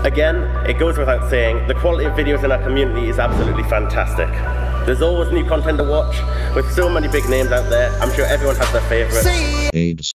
Again, it goes without saying, the quality of videos in our community is absolutely fantastic. There's always new content to watch. With so many big names out there, I'm sure everyone has their favourite.